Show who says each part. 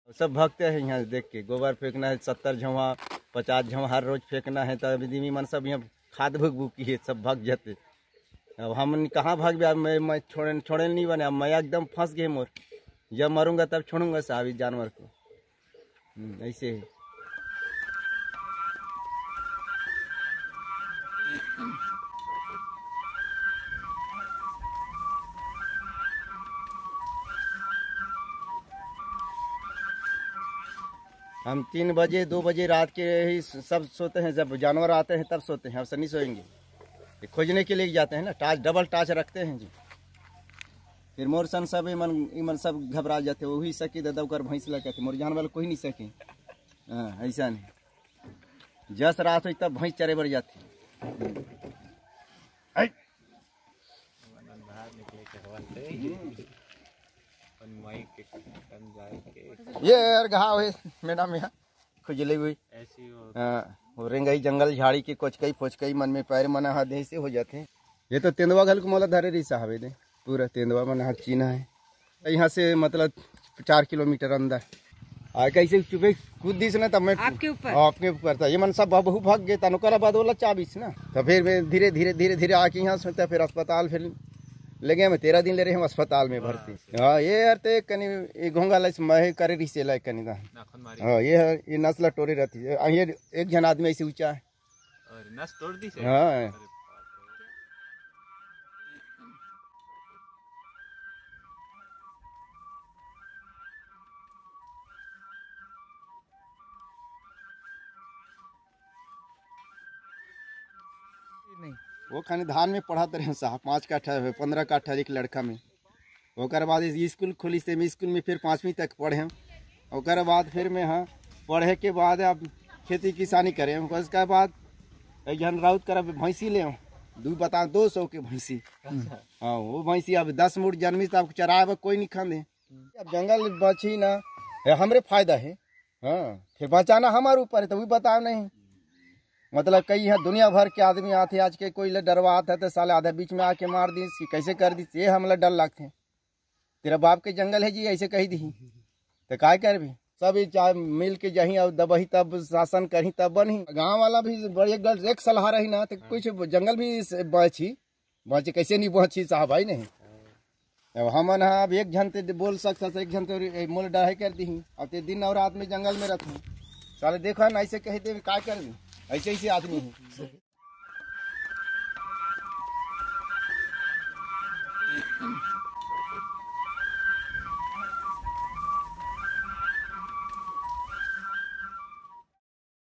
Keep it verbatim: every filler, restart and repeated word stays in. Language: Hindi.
Speaker 1: सब भागते हैं यहाँ देख के। गोबर फेंकना है सत्तर झवा पचास झवा हर रोज फेंकना है, तब आदमी मन सब यहाँ खाद भुक भुकी है, सब भाग जाते। अब हम कहाँ भाग गया, मैं मैं छोड़े छोड़े नहीं बने। अब मैं एकदम फंस गए मोर, जब मरूंगा तब छोड़ूंगा साहब इस जानवर को। ऐसे है। हम तीन बजे दो बजे रात के ही सब सोते हैं, जब जानवर आते हैं तब सोते हैं। अब से नहीं सोएंगे, खोजने के लिए जाते हैं ना, टाच डबल टाच रखते हैं जी। फिर मोर सन सब इमन इमन सब घबरा जाते, वही सकी ददव कर भैंस लगे थे, मोर जानवर कोई नहीं सके। हाँ ऐसा नहीं, जस रात हुई तब भैंस चरे बढ़ जाती। ये यार घाव है मैडम यहाँ खुजली हुई ऐसी हो रेंगई जंगल झाड़ी के कोचकई फोचकई मन में पैर मना हाथ ऐसे हो जाते हैं। ये तो तेंदुआ घल को मोला धरे रही साहब, दे पूरा तेंदुआ मन हाथ चीना है यहाँ से, मतलब चार किलोमीटर अंदर। आ कैसे चुपे कूद दी ना, तब मैं आपके ऊपर आपके ऊपर था। ये मन सब बहु भाग गए तनुकर बाद बोला चाबीस ना, तो फिर मैं धीरे धीरे धीरे धीरे आके यहाँ सोचता, फिर अस्पताल फिर ले गए। मैं तेरह दिन ले रहे हम अस्पताल में भर्ती। हाँ ये यार ते कनी ये घोंगा लस मैं करे रही से लायक कनी दा। हाँ ये है, ये नस्ल टोरी रहती है। ये एक जन आदमी ऐसे ऊंचा है और नस तोड़ दी से। हाँ नहीं वो खाने धान में पढ़ाते रहे साहब, पाँच काठा पंद्रह काठा एक लड़का में। ओकर बाद स्कूल खोली से मैं स्कूल में फिर पाँचवीं तक पढ़े। ओकर बाद फिर मैं हाँ पढ़े के बाद अब खेती किसानी करें। उसके बाद एक जन राउत कर भैंसी ले दू बता दो सौ के भैंसी। हाँ वो भैंसी अब दस मुठ जन्मी तो आपको चराए कोई नहीं खाने। अब जंगल बची ना हमरे फायदा है। हाँ फिर बचाना हमारे ऊपर है, तो वही बताओ नहीं। मतलब कई है दुनिया भर के आदमी आते आज के, कोई डरवा आता है तो साले आधा बीच में आके मार दी, कैसे कर दी, ये हमला डर लगते हैं। तेरा बाप के जंगल है जी ऐसे कही दी तो काय कर भी सब चाहे मिल के जही और दबही तब शासन करी तब बनी। गांव वाला भी बड़ी एक सलाह रही ना, तो कुछ जंगल भी बची बची कैसे नहीं बची साहब भाई नहीं। अब हमन अब एक झन ते बोल सकता, एक झन तो मोल डर कर दी। अब ते दिन और रात में जंगल में रहते साले देखो ना ऐसे कही दे काय कर दी, ऐसे ऐसे आदमी है।